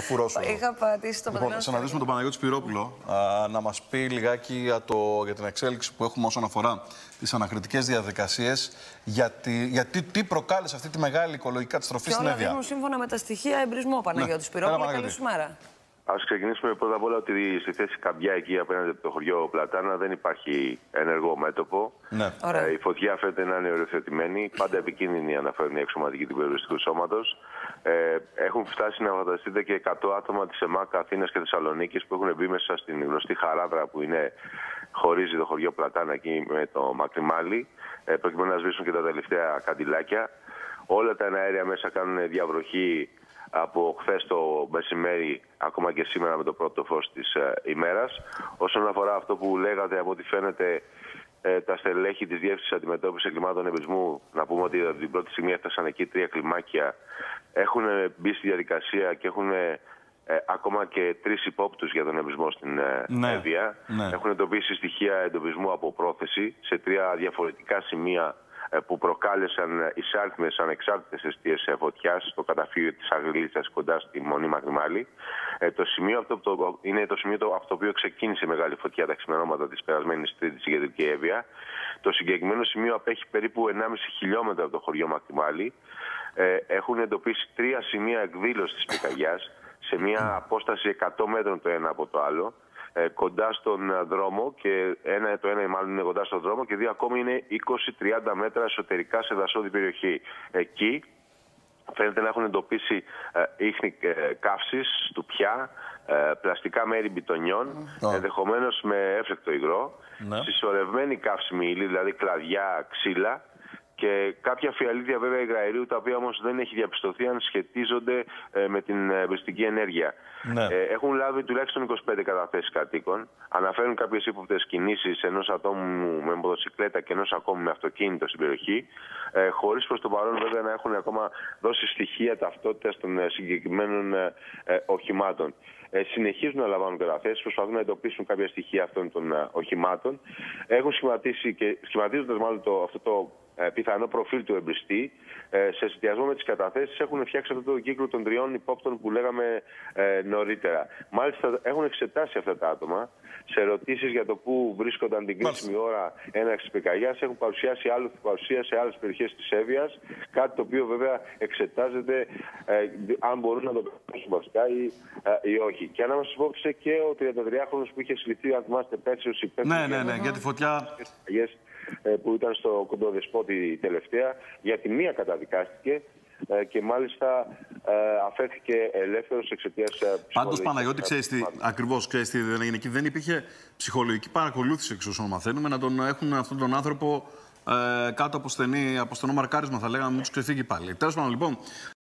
το φουρό σου. Είχα πατήσει το Λοιπόν, συναντήσουμε τον Παναγιώτη Σπυρόπουλο να μας πει λιγάκι για την εξέλιξη που έχουμε όσον αφορά τις ανακριτικές διαδικασίες, γιατί τι προκάλεσε αυτή τη μεγάλη οικολογική καταστροφή στην Εύβοια. Και σύμφωνα με τα στοιχεία εμπρισμό, Παναγιώτη Σπυρόπουλο. Καλή σου μέρα. Ας ξεκινήσουμε πρώτα απ' όλα ότι στη θέση Καμπιά, εκεί απέναντι από το χωριό Πλατάνα, δεν υπάρχει ενεργό μέτωπο. Ναι. Η φωτιά φαίνεται να είναι οριοθετημένη. Πάντα επικίνδυνη, αναφέρουν οι εξωματικοί του περιοριστικού σώματος. Έχουν φτάσει να φανταστείτε και 100 άτομα της ΕΜΑΚ Αθήνας και Θεσσαλονίκης που έχουν μπει μέσα στην γνωστή χαράδρα που χωρίζει το χωριό Πλατάνα εκεί με το Μακριμάλι, προκειμένου να σβήσουν και τα τελευταία καντιλάκια. Όλα τα εναέρια μέσα κάνουν διαβροχή από χθες το μεσημέρι, ακόμα και σήμερα με το πρώτο φως της ημέρας. Όσον αφορά αυτό που λέγατε, από ό,τι φαίνεται, τα στελέχη της Διεύθυνσης Αντιμετώπισης Εγκλημάτων Εμπρισμού, να πούμε ότι από την πρώτη στιγμή έφτασαν εκεί 3 κλιμάκια, έχουν μπει στη διαδικασία και έχουν ακόμα και 3 υπόπτους για τον εμπρισμό στην Εύβοια. Ναι. Έχουν εντοπίσει στοιχεία εντοπισμού από πρόθεση σε 3 διαφορετικά σημεία που προκάλεσαν εισάριθμες ανεξάρτητες αιστείες φωτιάς στο καταφύγιο της Αγριλίτσας κοντά στη Μονή Μακριμάλι. Το σημείο αυτό είναι το σημείο από το οποίο ξεκίνησε η μεγάλη φωτιά τα ξημερώματα της περασμένης Τρίτης στην κεντρική Εύβοια. Το συγκεκριμένο σημείο απέχει περίπου 1,5 χιλιόμετρα από το χωριό Μακριμάλι. Έχουν εντοπίσει 3 σημεία εκδήλωσης της πυρκαγιάς σε μια απόσταση 100 μέτρων το ένα από το άλλο, κοντά στον δρόμο, και το ένα μάλλον είναι κοντά στον δρόμο και 2 ακόμη είναι 20-30 μέτρα εσωτερικά σε δασόδη περιοχή. Εκεί φαίνεται να έχουν εντοπίσει ίχνη καύσης, στουπιά, πλαστικά μέρη μπιτονιών, ενδεχομένως με έφλεκτο υγρό, συσσωρευμένη καύσιμη ύλη, δηλαδή κλαδιά, ξύλα, και κάποια φιαλίδια βέβαια υγραερίου, τα οποία όμως δεν έχει διαπιστωθεί αν σχετίζονται με την εμπριστική ενέργεια. Ναι. Έχουν λάβει τουλάχιστον 25 καταθέσεις κατοίκων. Αναφέρουν κάποιες ύποπτες κινήσεις ενός ατόμου με μοτοσυκλέτα και ενός ακόμη με αυτοκίνητο στην περιοχή, χωρίς προς το παρόν βέβαια να έχουν ακόμα δώσει στοιχεία ταυτότητας των συγκεκριμένων οχημάτων. Συνεχίζουν να λαμβάνουν καταθέσεις, προσπαθούν να εντοπίσουν κάποια στοιχεία αυτών των οχημάτων. Έχουν σχηματίσει και σχηματίζοντας μάλλον αυτό το πιθανό προφίλ του εμπριστή, σε συνδυασμό με τις καταθέσεις έχουν φτιάξει αυτό το κύκλο των 3 υπόπτων που λέγαμε νωρίτερα. Μάλιστα έχουν εξετάσει αυτά τα άτομα σε ερωτήσεις για το πού βρίσκονταν την κρίσιμη ώρα έναρξης της πυρκαγιάς. Έχουν παρουσιάσει παρουσία σε άλλες περιοχές της Εύβοιας, κάτι το οποίο βέβαια εξετάζεται αν μπορούν να το κάνουν βασικά ή όχι. Και αν μας υπόψε και ο 33χρονος που είχε συλληφθεί, αν θυμάστε, πέρσι ως υπεύθυνος για τη φωτιά που ήταν στο Κοντοδεσπότη τελευταία, για τη μία καταδικάστηκε και μάλιστα αφέθηκε ελεύθερος εξαιτίας ψυχολογικής. Πάντως, Παναγιώτη, ακριβώς ξέρεις τι δεν έγινε εκεί. Δεν υπήρχε ψυχολογική παρακολούθηση, εξ όσων μαθαίνουμε, να τον έχουν αυτόν τον άνθρωπο κάτω από στενό μαρκάρισμα, θα λέγαμε, μην τους ξεφύγει πάλι. Τέλος πάντων, λοιπόν.